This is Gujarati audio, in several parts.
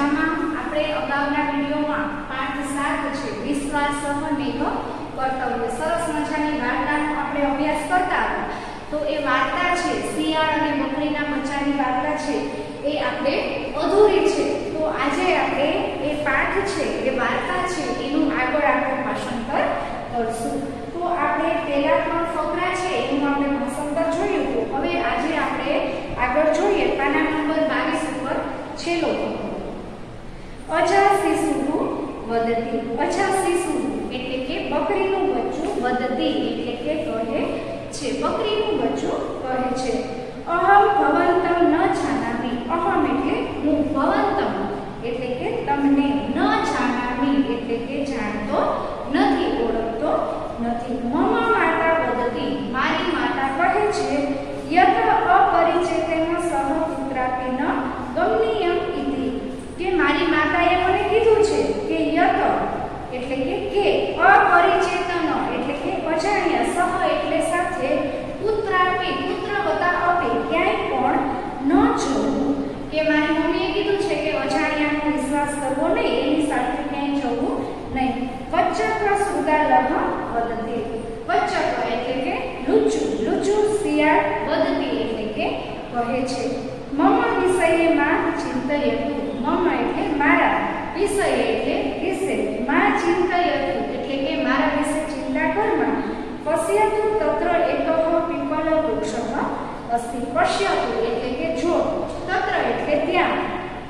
જેમાં આપણે અગાઉના વિડીયોમાં પાઠ 7 છે વિશ્વાસઃ નેહ કર્તવ્ય સરસ મજાની વાર્તાનો આપણે અભ્યાસ કરતા હતા. તો એ વાર્તા છે શિયાળ અને બકરીના બચ્ચાની વાર્તા છે એ આપણે અધૂરી છે. તો આજે આપણે એ પાઠ છે એ વાર્તા છે એનું આગળ આપણે ભાષાંતર કરશું. તો આપણે પહેલા 3 ફકરા છે એનું આપણે ભાષાંતર જોયું હતું. હવે આજે આપણે આગળ જોઈએ પાના નંબર 22 ઉપર છેલ્લો ફકરો. અજા શિશુઃ વદતિ. અજા શિશુઃ એટલે કે બકરીનું બચ્ચું, વદતિ એટલે કે કહે છે, બકરીનું બચ્ચું કહે છે. અહમ ભવંતમ ન જાનામિ. અહમ એટલે હું, ભવંતમ એટલે કે તમને, ન જાનામિ એટલે કે જાણતો નથી, ઓળખતો નથી. મમ માતા વદતિ. મારી માતા કહે છે યત અપરિચિતેન સહ પુત્રાપી ન ગમનીયમ ઇતિ. કે મારી માતાએ મને કીધું છે કે યત એટલે કે અપરિચિતન એટલે કે અજાણ્યા, સહ એટલે સાથે, પુત્રાપી પુત્ર વત્તા અપી ક્યાંય પણ ન જવું. કે મારી મમ્મીએ કીધું છે કે અજાણ્યાનો વિશ્વાસ કરવો નહીં, એની સાથે ક્યાંય જવું નહીં. વચ્ચક શૃગાલહ વદતિ. વચ્ચક એટલે કે લુચ્ચું, લુચ્ચું શિયાળ, વદતિ એટલે કે કહે છે. મમ વિષયમાં ચિંતયતુ. મમ એટલે મારા, વિષય એટલે વિશે, માં ચિંતયતુ એટલે કે મારા વિશે ચિંતા કરમાં. પશ્યતુ તત્ર એકઃ પીપલ વૃક્ષઃ અસ્તિ. પશ્યતુ એટલે કે જો, તત્ર એટલે ત્યાં,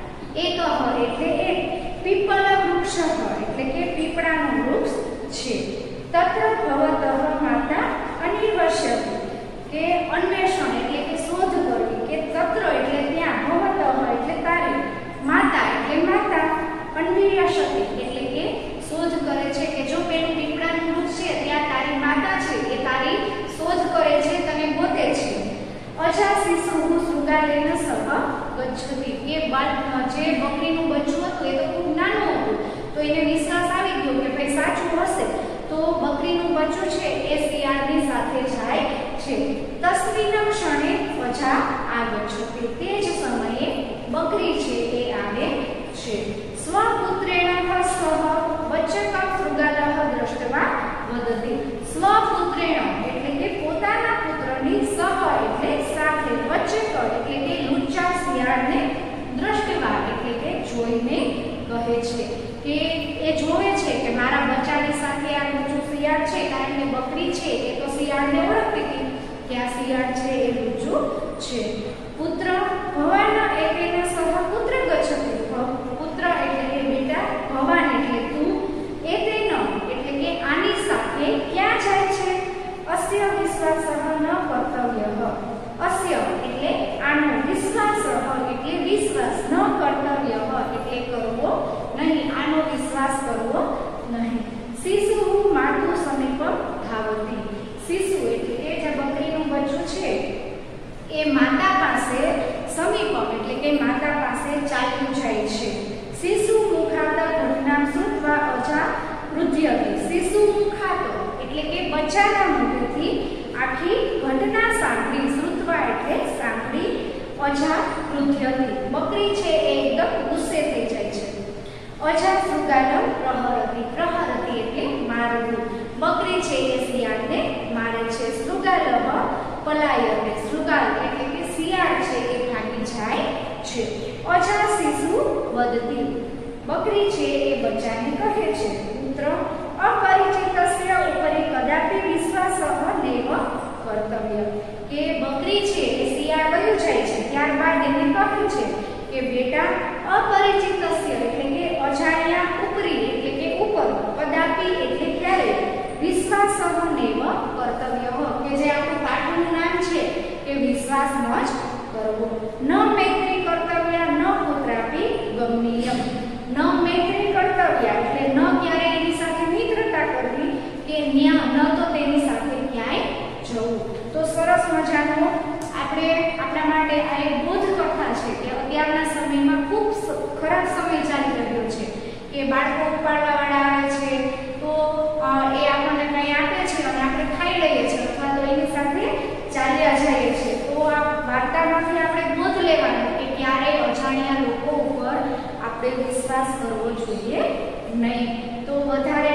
એકઃ એટલે એક, પીપલ વૃક્ષઃ એટલે કે પીપળાનું વૃક્ષ છે. તત્ર ભવતઃ માતા અનિવશ્યતુ કે અન્વેષણ એટલે કે શોધ કરવી, કે તત્ર એટલે ત્યાં, ભવતઃ એટલે તારી, માતા એટલે માતા, અન્વેષતિ એટલે કે શોધ કરે છે. કે જો પેલું પીપળાનું વૃક્ષ છે ત્યાં તારી માતા છે, એ તારી શોધ કરે છે, તને ગોતે છે. અજા શિશુઃ શૃગાલેન સહ ગચ્છતિ. કે જે બકરીનું બચ્ચું હતું એ તો ખૂબ નાનું હતું, તો એને વિશ્વાસ આવી ગયો કે ભાઈ સાચું હશે, તો બકરીનું બચ્ચું છે એ શિયાળની સાથે જાય છે. તસ્મિન ક્ષણે અજા આગચ્છતિ. તે જ સમયે બકરી છે એ આવે છે. સ્વપુત્રેણ સહ વચ્ચકં શૃગાલઃ દ્રષ્ટવા વદતિ. સ્વપુત્રેણ એટલે કે પોતાના પુત્રની, સહ એટલે સાથે, વચ્ચક એટલે કે લુચ્ચા શિયાળને, દ્રષ્ટવા એટલે કે જોઈને કહે છે. કે એ જોવે છે કે મારા બચ્ચાની સાથે આ લુચ્ચું શિયાળ છે, કારણ કે બકરી છે એ તો શિયાળને ઓળખતી હતી કે આ શિયાળ છે એ લુચ્ચું છે. પુત્ર ભવાન એકેન સહ પુત્ર ગચ્છતિ. પુત્ર એટલે કે બેટા, ભવાન એટલે તું, એકેન એટલે કે આની સાથે ક્યાં જાય છે. અસ્ય વિશ્વાસઃ ન કર્તવ્યઃ. અસ્ય એટલે આનો, વિશ્વાસઃ એટલે વિશ્વાસ, ન કર્તવ્યઃ એટલે કરવો નહીં, આનો વિશ્વાસ કરવો નહીં. શિશુઃ માતુ સમીપમ ધાવતિ. શિશુ એટલે કે જે બકરીનું બચ્ચું છે એ માતા પાસે, સમીપમ એટલે કે માતા પાસે ચાલ્યું જાય છે. શિશુ મુખાત ઘટના શ્રુત્વા અજા વૃદ્ધ્યતિ. શિશુ મુખાત એટલે કે બચ્ચાના મુખથી આખી ઘટના સાંભળી, શ્રુત્વા એટલે સાંભળી, અજા વૃદ્ધ્યતિ બકરી છે એ એકદમ ગુસ્સે થઈ જાય છે. અજા શૃગાલમ પ્રહરતિ. પ્રહરતિ એટલે મારવું. બકરી છે એ શિયાળને મારે છે. શૃગાલઃ પલાયતે. શૃગાલ એટલે કે શિયાળ છે એ ભાગી જાય છે. અજા શિશુ વદતિ. બકરી છે એ બચ્ચાને કહે છે પુત્ર અપરિચિતસ્ય ઉપરી કદાપી વિશ્વાસઃ નૈવ કર્તવ્ય. કે બકરી છે એ શિયાળ વયું જાય છે, ત્યારબાદ એને કહ્યું છે કે બેટા અપરિચિતસ્ય એટલે કે અજાણ્યા, ઉપરી એટલે કે ઉપર, કદાપી એટલે ક્યારે, વિશ્વાસઃ નૈવ કર્તવ્ય. કે જે આપણું પાઠનું નામ છે કે વિશ્વાસ ન જ કરવો. ન મૈત્રી કર્તવ્ય ન પુત્રાપી ગમનીયમ. ન મૈત્રી કર્તવ્ય એટલે ન ક્યારે એની સાથે મિત્રતા કરવી, કે ન તો તેની સાથે ક્યાંય જવું. તો સરસ મજાનો આપણે આપણા માટે આ એક બોધ કથા છે કે અત્યારના સમયમાં ખૂબ ખરાબ સમય ચાલી રહ્યો છે, કે બાળકો ઉપાડવા વાળા આવે છે તો એ આપણને કંઈ આપે છે અને આપણે ખાઈ લઈએ છીએ અથવા તો એની સાથે ચાલ્યા જઈએ છીએ. તો આ વાર્તામાંથી આપણે બોધ લેવાનો કે ક્યારેય અજાણ્યા લોકો ઉપર આપણે વિશ્વાસ કરવો જોઈએ નહીં. તો વધારે